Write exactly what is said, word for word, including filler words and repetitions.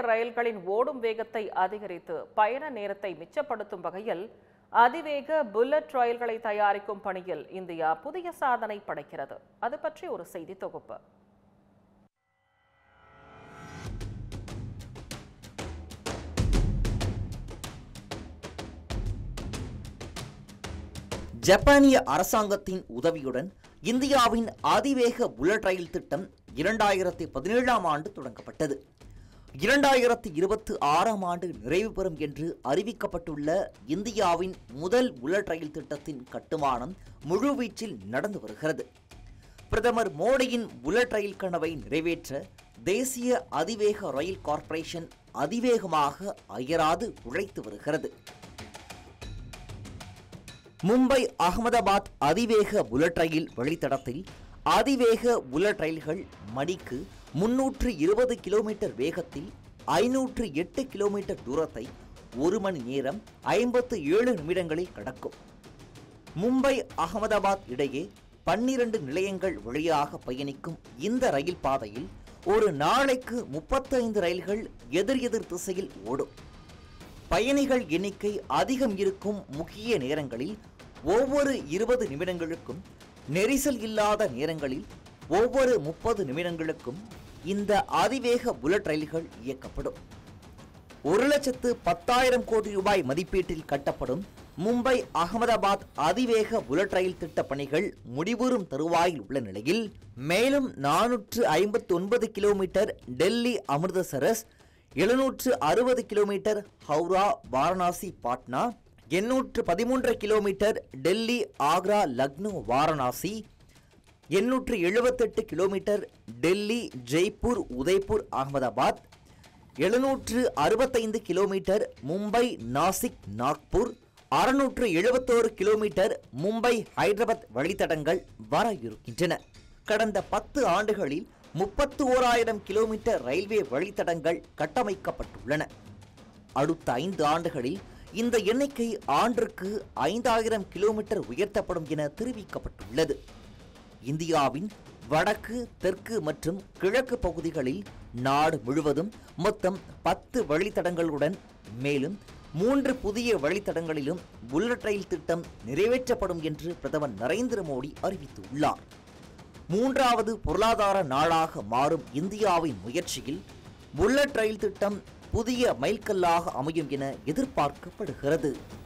Kilometre ரயில்களின் ஓடும் வேகத்தை அதிகரித்து பயண நேரத்தை மிச்சப்படுத்தும் வகையில் அதிவேக புல்லட் ரயில்களை தயாரிக்கும் பணியில் இந்தியா புதிய சாதனை படைக்கிறது. அது பற்றி ஒரு செய்தி தொகுப்பு. ஜப்பானிய அரசாங்கத்தின் உதவியுடன் இந்தியாவின் அதிவேக புல்லட் ரயில் திட்டம் இரண்டாயிரத்தி பதினேழாம் ஆண்டு தொடங்கப்பட்டது. இரண்டாயிரத்தி இருபத்தி ஆறாம் ஆண்டு நிறைவு பெறும் என்று அறிவிக்கப்பட்டுள்ள இந்தியாவின் முதல் புல்லட் ரயில் திட்டத்தின் கட்டுமானம் முழுவீச்சில் நடந்து வருகிறது. பிரதமர் மோடியின் புல்லட் ரயில் கனவை நிறைவேற்ற தேசிய அதிவேக ரயில் கார்ப்பரேஷன் அதிவேகமாக அயராது உழைத்து வருகிறது. மும்பை அகமதாபாத் அதிவேக புல்லட் ரயில் வழித்தடத்தில் அதிவேக புல்லட் ரயில்கள் மணிக்கு முன்னூற்று இருபது கிலோமீட்டர் வேகத்தில் ஐநூற்று எட்டு கிலோமீட்டர் தூரத்தை ஒரு மணி நேரம் ஐம்பத்து ஏழு நிமிடங்களில் கடக்கும். மும்பை அகமதாபாத் இடையே பன்னிரண்டு நிலையங்கள் வழியாக பயணிக்கும் இந்த ரயில் பாதையில் ஒரு நாளைக்கு முப்பத்தைந்து ரயில்கள் எதிர் எதிர் திசையில் ஓடும். பயணிகள் எண்ணிக்கை அதிகம் இருக்கும் முக்கிய நேரங்களில் ஒவ்வொரு இருபது நிமிடங்களுக்கும், நெரிசல் இல்லாத நேரங்களில் ஒவ்வொரு முப்பது நிமிடங்களுக்கும் இந்த அதிவேக புல்லட் ரயில்கள் இயக்கப்படும். ஒரு லட்சத்து பத்தாயிரம் கோடி ரூபாய் மதிப்பீட்டில் கட்டப்படும் மும்பை அகமதாபாத் அதிவேக புல்லட் ரயில் திட்ட பணிகள் முடிவுறும் தருவாயில் உள்ள நிலையில் மேலும் நானூற்று ஐம்பத்தி ஒன்பது கிலோமீட்டர் டெல்லி அமிர்தசரஸ், எழுநூற்று அறுபது கிலோமீட்டர் ஹவுரா வாரணாசி பாட்னா, எண்ணூற்று பதிமூன்று கிலோமீட்டர் டெல்லி ஆக்ரா லக்னோ வாரணாசி, எண்ணூற்று எழுபத்தெட்டு கிலோமீட்டர் டெல்லி ஜெய்ப்பூர் உதய்பூர் அகமதாபாத், எழுநூற்று அறுபத்தைந்து கிலோமீட்டர் மும்பை நாசிக் நாக்பூர், அறுநூற்று எழுபத்தோரு கிலோமீட்டர் மும்பை ஹைதராபாத் வழித்தடங்கள் வர இருக்கின்றன. கடந்த பத்து ஆண்டுகளில் முப்பத்து ஓராயிரம் கிலோமீட்டர் ரயில்வே வழித்தடங்கள் கட்டமைக்கப்பட்டுள்ளன. அடுத்த ஐந்து ஆண்டுகளில் இந்த எண்ணிக்கை ஆண்டிற்கு ஐந்தாயிரம் கிலோமீட்டர் உயர்த்தப்படும் என தெரிவிக்கப்பட்டுள்ளது. இந்தியாவின் வடக்கு, தெற்கு மற்றும் கிழக்கு பகுதிகளில் நாடு முழுவதும் மொத்தம் பத்து வழித்தடங்களுடன் மேலும் மூன்று புதிய வழித்தடங்களிலும் புல்லட் ரயில் திட்டம் நிறைவேற்றப்படும் என்று பிரதமர் நரேந்திர மோடி அறிவித்துள்ளார். மூன்றாவது பொருளாதார நாடாக மாறும் இந்தியாவின் முயற்சியில் புல்லட் ரயில் திட்டம் புதிய மைல்கல்லாக அமையும் என எதிர்பார்க்கப்படுகிறது.